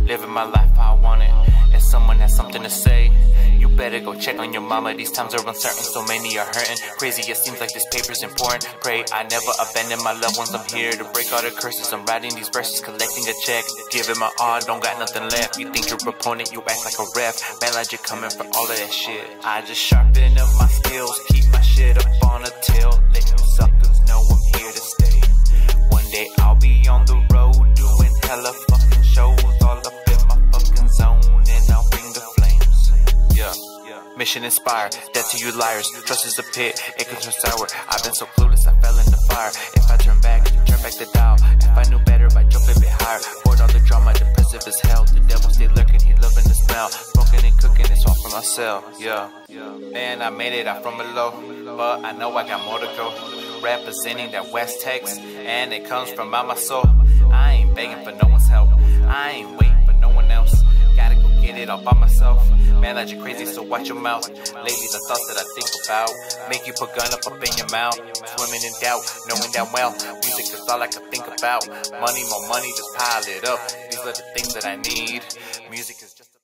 living my life how I want it. If someone has something to say, you better go check on your mama. These times are uncertain, so many are hurting. Crazy, it seems like this paper's important. Pray I never abandon my loved ones. I'm here to break all the curses. I'm writing these verses, collecting a check, giving my all, don't got nothing left. You think your opponent, you act like a ref. Man, like you're coming for all of that shit. I just sharpen up my skills, keep my shit up on a till. Let you suckers know I'm here to stay. One day I'll be on the road, doing hella fucking shows, all up in my fucking zone, and I'll bring the flames. Yeah. Mission inspired, death to you liars. Trust is a pit, it can turn sour. I've been so clueless, I fell in the fire. If I turn back the dial. If I knew better, I'd jump a bit higher. Bored all the drama, depressive as hell. The devil stay lurking, he loving the smell. Smoking and cooking, it's all for myself. Yeah. Man, I made it out from below, but I know I got more to go. Representing that West Tex, and it comes from out my soul. I ain't begging for no one's help, I ain't waiting for no one else. Gotta go get it all by myself. Man, like you're crazy, so watch your mouth. Lately the thoughts that I think about make you put gun up in your mouth. Swimming in doubt, knowing damn well music is all I can think about. Money, more money, just pile it up. These are the things that I need. Music is just